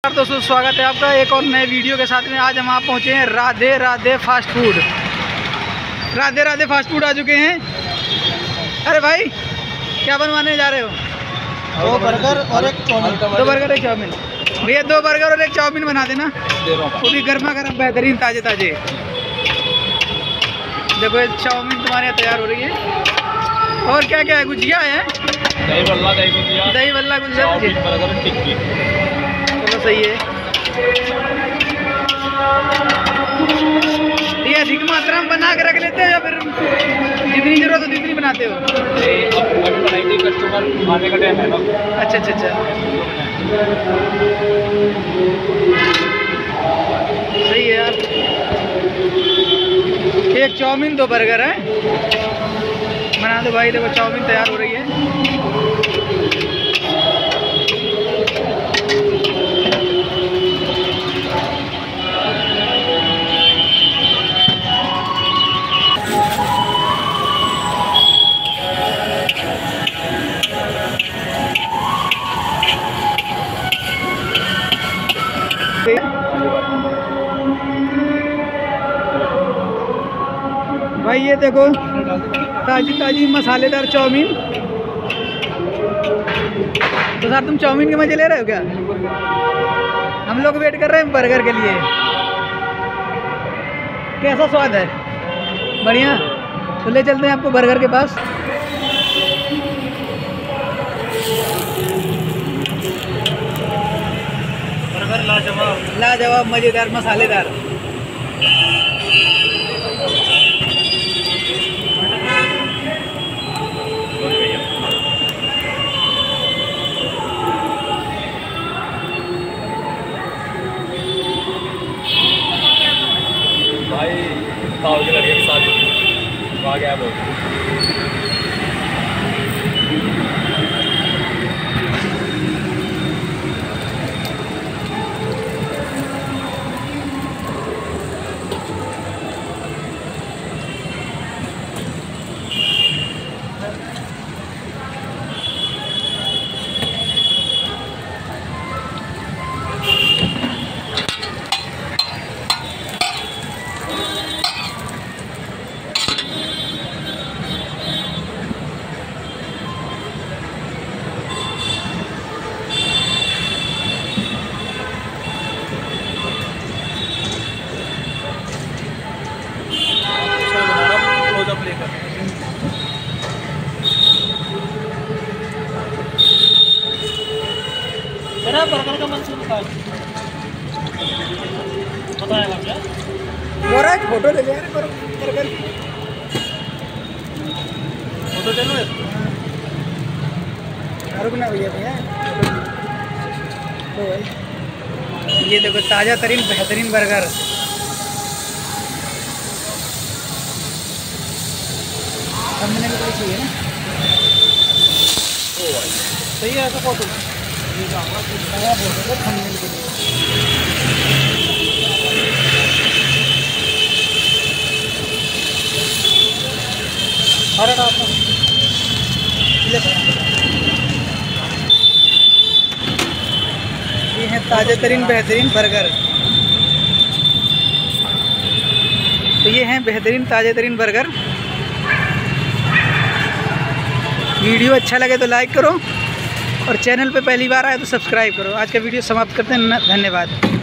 दोस्तों स्वागत है आपका एक और नए वीडियो के साथ में। आज हम आप पहुंचे हैं Radhe Radhe fast food. Radhe Radhe fast food आ चुके हैं। अरे भाई क्या बनवाने जा रहे हो? दो बर्गर और एक चाउमीन। दो बर्गर एक चाउमीन। भैया दो बर्गर और एक चाउमीन बना देना, वो भी गर्मा गर्म बेहतरीन ताजे ताजे। देखो ये चाउमीन तुम्हारे यहाँ तैयार हो रही है। और क्या क्या है? गुजिया है, दही बल्ला, दही गुजिया, दही बल्ला, गुजिया, बर्गर, टिक्की। चलो सही है। ये अधिक मात्रा में बना के रख लेते हैं या फिर जितनी जरूरत हो उतनी बनाते हो? कस्टमर आने का टाइम है ना। अच्छा अच्छा अच्छा, सही है यार। एक चाउमीन दो बर्गर है, बना दो भाई। देखो चाउमीन तैयार हो रही है। भाई ये देखो ताजी ताजी मसालेदार चाउमीन। तो सर तुम चाउमीन के मजे ले रहे हो क्या? हम लोग वेट कर रहे हैं बर्गर के लिए। कैसा स्वाद है? बढ़िया। तो ले चलते हैं आपको बर्गर के पास। बर्गर लाजवाब, लाजवाब, मज़ेदार, मसालेदार। भाई ताऊ के लड़के के साथ आ गया बहुत। मेरा बर्गर का मंसूर निकाल बताएगा क्या? मोरा एक फोटो ले ले यार बर्गर की। फोटो चलो रुकना भैया भैया। तो भाई ये देखो ताज़ा तरीन बेहतरीन बर्गर। हमने भी कोई चाहिए ना। सही है ऐसा फोटो। अरे ये है ताज़ा तरीन बेहतरीन बर्गर। तो ये हैं बेहतरीन ताज़ा तरीन बर्गर। वीडियो अच्छा लगे तो लाइक करो और चैनल पे पहली बार आए तो सब्सक्राइब करो। आज का वीडियो समाप्त करते हैं। धन्यवाद।